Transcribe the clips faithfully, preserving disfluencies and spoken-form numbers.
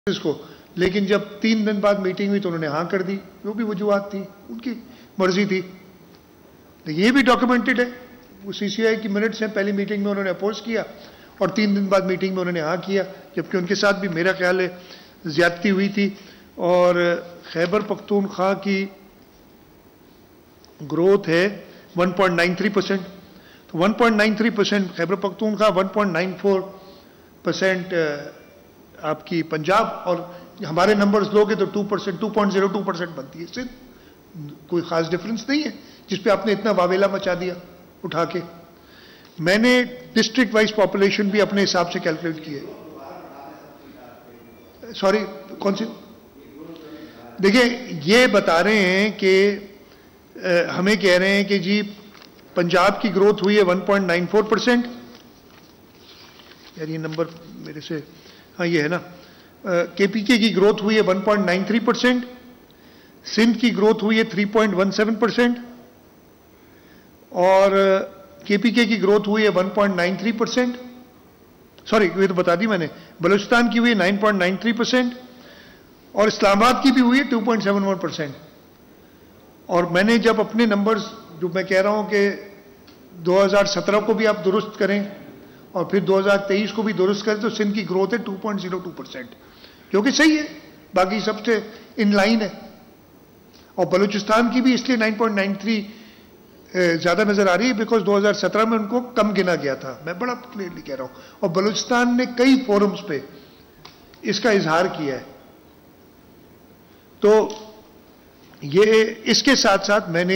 इसको, लेकिन जब तीन दिन बाद मीटिंग हुई तो उन्होंने हाँ कर दी। वो भी वजूहात थी, उनकी मर्जी थी। तो ये भी डॉक्यूमेंटेड है, वो सीसीआई की मिनट्स हैं। पहली मीटिंग में उन्होंने अपोज किया और तीन दिन बाद मीटिंग में उन्होंने हाँ किया, जबकि उनके साथ भी मेरा ख्याल है ज्यादती हुई थी। और खैबर पख्तूनख्वा की ग्रोथ है one point nine three percent, तो one point nine three percent Khyber Pakhtunkhwa, one point nine four percent आपकी पंजाब, और हमारे नंबर्स लोगे तो two percent two point zero two percent बनती है सिर्फ। कोई खास डिफरेंस नहीं है जिसपे आपने इतना वावेला मचा दिया उठा के। मैंने डिस्ट्रिक्ट वाइज पॉपुलेशन भी अपने हिसाब से कैलकुलेट की है। सॉरी, कौन सी? देखिए, ये बता रहे हैं कि हमें कह रहे हैं कि जी पंजाब की ग्रोथ हुई है one point nine four percent. यार ये नंबर मेरे से, हाँ ये है ना। केपीके की ग्रोथ हुई है one point nine three percent, Sindh की ग्रोथ हुई है three point one seven percent, और केपीके की ग्रोथ हुई है one point nine three percent. Sorry, ये तो बता दी मैंने। बलूचिस्तान की हुई है nine point nine three percent, और इस्लामाबाद की भी हुई है two point seven one percent. और मैंने जब अपने नंबर्स, जो मैं कह रहा हूं कि दो हज़ार सत्रह को भी आप दुरुस्त करें और फिर दो हज़ार तेईस को भी दुरुस्त करें, तो सिंध की ग्रोथ है two point zero two percent, जो कि सही है, बाकी सबसे इन लाइन है। और बलूचिस्तान की भी इसलिए नाइन पॉइंट नाइन थ्री ज्यादा नजर आ रही है बिकॉज दो हज़ार सत्रह में उनको कम गिना गया था। मैं बड़ा क्लियरली कह रहा हूं, और बलूचिस्तान ने कई फोरम्स पे इसका इजहार किया है। तो ये, इसके साथ साथ मैंने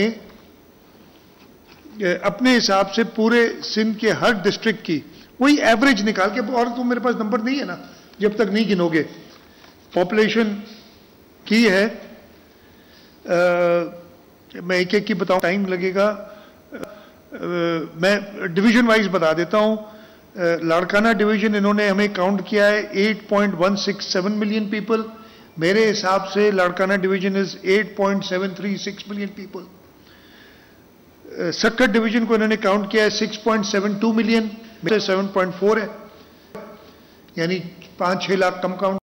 अपने हिसाब से पूरे सिंध के हर डिस्ट्रिक्ट की वही एवरेज निकाल के, और तो मेरे पास नंबर नहीं है ना, जब तक नहीं गिनोगे, पॉपुलेशन की है। आ, मैं एक एक की बताऊं, टाइम लगेगा। आ, मैं डिवीजन वाइज बता देता हूं। लाड़काना डिवीजन इन्होंने हमें काउंट किया है eight point one six seven million people. मेरे हिसाब से Larkana division is eight point seven three six million people. Sukkur division को इन्होंने काउंट किया है six point seven two million, मेरे सेवन पॉइंट फोर है, यानी पांच छह लाख कम काउंट